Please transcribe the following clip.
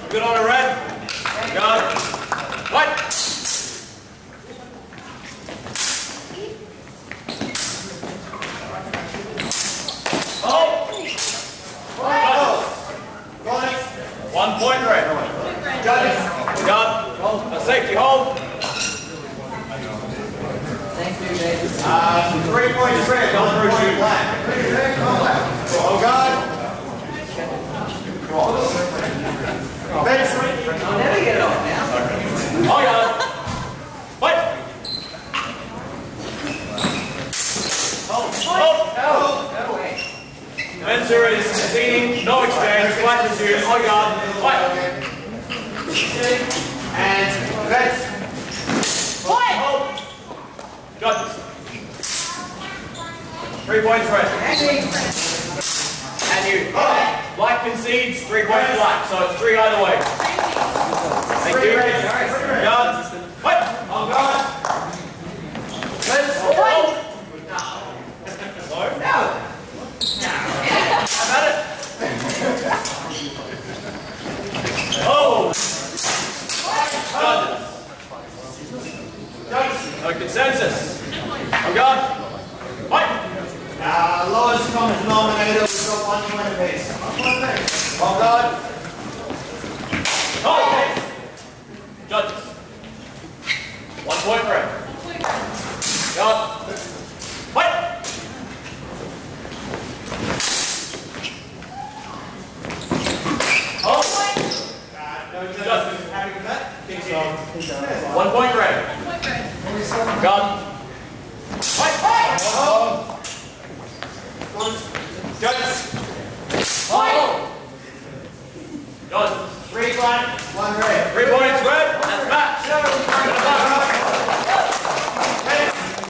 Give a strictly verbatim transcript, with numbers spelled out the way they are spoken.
Good on a red. Got it. What? Oh! One point red. Judges. Got a safety hold. Thank you, David. Uh, three points red, one point black. Oh God. Bench. I'll never get it off now. Oh God. Fight. Hold. Hold. Oh, no way. Answer is conceding, no exchange, black is used. Oh God. Fight. And bench. Fight. Hold. Judges. Three points red. And you. Black concedes, three points black. So it's three either way. Thank you. Guard. Fight. On guard. Let's hold. No. No. How about it? Oh. Judges. No consensus. On guard. Fight. Uh, lowest common denominator, we've got one point apiece. One point apiece. On guard. Oh, okay. Judges. One point red. Guard. Fight. Oh. Uh, no judges happy with that? Think so. One point red. Guard. Fight. Fight. Oh. Judges. Oh. Judges. Three black, one red. Three points red. That's match.